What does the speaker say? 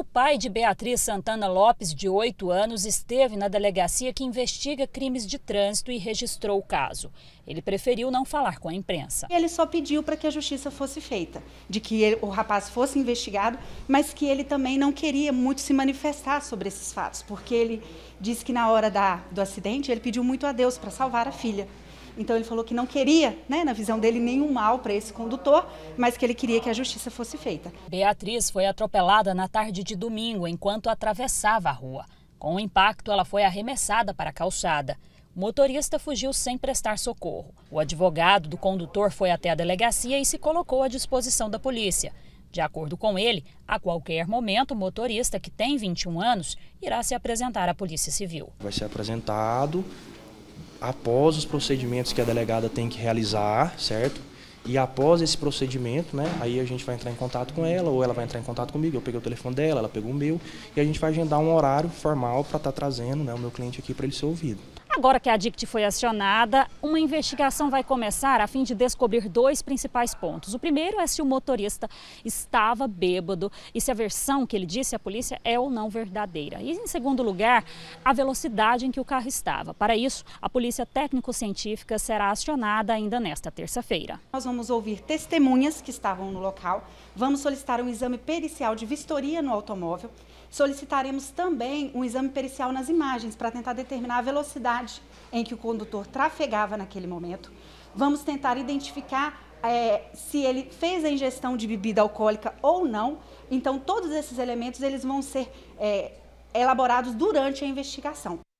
O pai de Beatriz Santana Lopes, de 8 anos, esteve na delegacia que investiga crimes de trânsito e registrou o caso. Ele preferiu não falar com a imprensa. Ele só pediu para que a justiça fosse feita, de que o rapaz fosse investigado, mas que ele também não queria muito se manifestar sobre esses fatos, porque ele disse que na hora do acidente ele pediu muito a Deus para salvar a filha. Então ele falou que não queria, na visão dele, nenhum mal para esse condutor, mas que ele queria que a justiça fosse feita. Beatriz foi atropelada na tarde de domingo enquanto atravessava a rua. Com o impacto, ela foi arremessada para a calçada. O motorista fugiu sem prestar socorro. O advogado do condutor foi até a delegacia e se colocou à disposição da polícia. De acordo com ele, a qualquer momento o motorista, que tem 21 anos, irá se apresentar à Polícia Civil. Vai ser apresentado após os procedimentos que a delegada tem que realizar, certo? E após esse procedimento, aí a gente vai entrar em contato com ela, ou ela vai entrar em contato comigo. Eu peguei o telefone dela, ela pegou o meu, e a gente vai agendar um horário formal para estar trazendo o meu cliente aqui para ele ser ouvido. Agora que a DICT foi acionada, uma investigação vai começar a fim de descobrir 2 principais pontos. O primeiro é se o motorista estava bêbado e se a versão que ele disse à polícia é ou não verdadeira. E, em segundo lugar, a velocidade em que o carro estava. Para isso, a Polícia Técnico-Científica será acionada ainda nesta terça-feira. Nós vamos ouvir testemunhas que estavam no local, vamos solicitar um exame pericial de vistoria no automóvel, solicitaremos também um exame pericial nas imagens para tentar determinar a velocidade em que o condutor trafegava naquele momento. Vamos tentar identificar se ele fez a ingestão de bebida alcoólica ou não. Então, todos esses elementos eles vão ser elaborados durante a investigação.